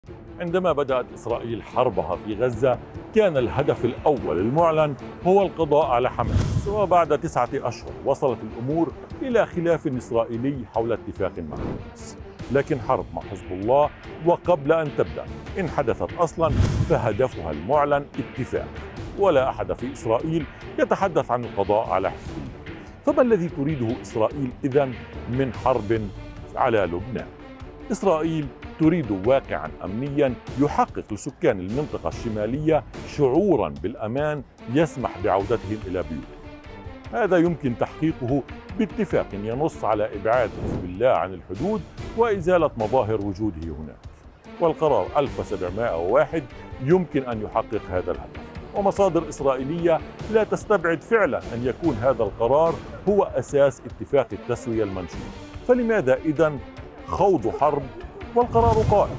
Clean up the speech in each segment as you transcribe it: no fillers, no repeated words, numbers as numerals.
عندما بدأت إسرائيل حربها في غزة كان الهدف الأول المعلن هو القضاء على حماس، وبعد 9 أشهر وصلت الأمور إلى خلاف إسرائيلي حول اتفاق مع حماس. لكن حرب مع حزب الله وقبل أن تبدأ إن حدثت أصلا فهدفها المعلن اتفاق، ولا أحد في إسرائيل يتحدث عن القضاء على حزب الله. فما الذي تريده إسرائيل إذن من حرب على لبنان؟ إسرائيل تريد واقعا أمنيا يحقق لسكان المنطقة الشمالية شعورا بالأمان يسمح بعودتهم إلى بيوتهم. هذا يمكن تحقيقه باتفاق ينص على إبعاد حزب الله عن الحدود وإزالة مظاهر وجوده هناك. والقرار 1701 يمكن أن يحقق هذا الهدف، ومصادر إسرائيلية لا تستبعد فعلا أن يكون هذا القرار هو أساس اتفاق التسوية المنشور. فلماذا إذن خوض حرب والقرار قائم؟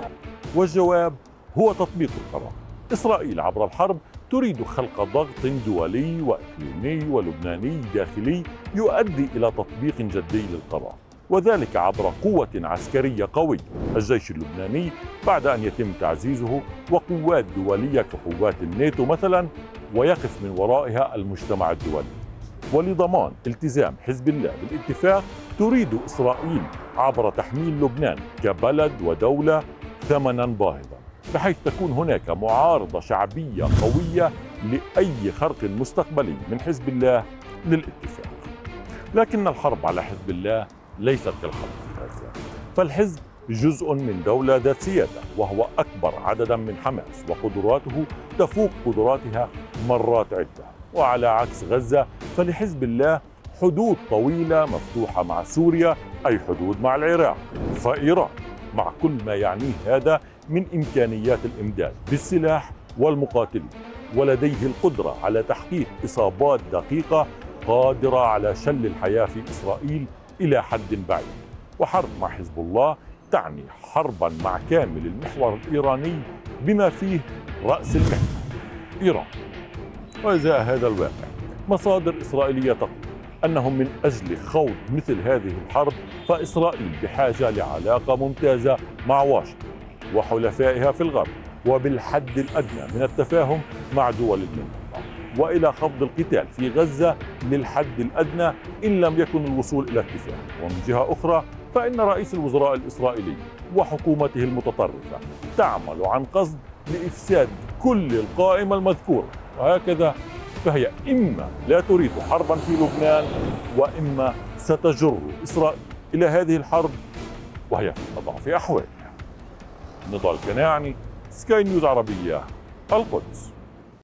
والجواب هو تطبيق القرار. إسرائيل عبر الحرب تريد خلق ضغط دولي وإقليمي ولبناني داخلي يؤدي إلى تطبيق جدي للقرار، وذلك عبر قوة عسكرية قوية، الجيش اللبناني بعد أن يتم تعزيزه، وقوات دولية كقوات الناتو مثلا، ويقف من ورائها المجتمع الدولي. ولضمان التزام حزب الله بالاتفاق تريد إسرائيل عبر تحميل لبنان كبلد ودولة ثمنا باهظا، بحيث تكون هناك معارضة شعبية قوية لأي خرق مستقبلي من حزب الله للاتفاق. لكن الحرب على حزب الله ليست كالحرب في غزة، فالحزب جزء من دولة ذات سيادة، وهو أكبر عددا من حماس، وقدراته تفوق قدراتها مرات عدة. وعلى عكس غزة فلحزب الله حدود طويلة مفتوحة مع سوريا، أي حدود مع العراق، فإيران، مع كل ما يعنيه هذا من إمكانيات الإمداد بالسلاح والمقاتلين، ولديه القدرة على تحقيق إصابات دقيقة قادرة على شل الحياة في إسرائيل إلى حد بعيد. وحرب مع حزب الله تعني حربا مع كامل المحور الإيراني بما فيه رأس المحور إيران. وإزاء هذا الواقع مصادر إسرائيلية تقول أنهم من أجل خوض مثل هذه الحرب فإسرائيل بحاجة لعلاقة ممتازة مع واشنطن وحلفائها في الغرب، وبالحد الأدنى من التفاهم مع دول المنطقة، وإلى خفض القتال في غزة للحد الأدنى إن لم يكن الوصول إلى اتفاق. ومن جهة أخرى فإن رئيس الوزراء الإسرائيلي وحكومته المتطرفة تعمل عن قصد لإفساد كل القائمة المذكورة، وهكذا فهي إما لا تريد حربا في لبنان، وإما ستجر إسرائيل إلى هذه الحرب وهي في أضعف أحوالها. نضال كناعني، سكاي نيوز عربية، القدس.